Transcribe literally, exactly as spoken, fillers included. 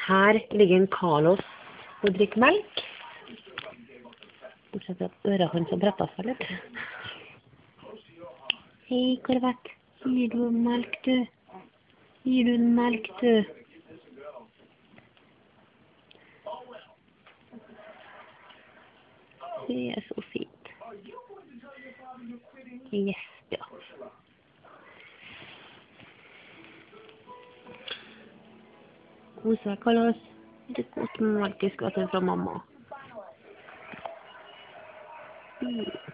Her ligger en Carlos og drikker melk. Bortsett fra at øret hans har brettet seg litt. Hei, Korvett. Gir du melk, du? Gir du en melk, du? Det er så fint. Yes, ja. Kos deg, Carlos. Det er godt med melk i skvatten fra mamma. Mm.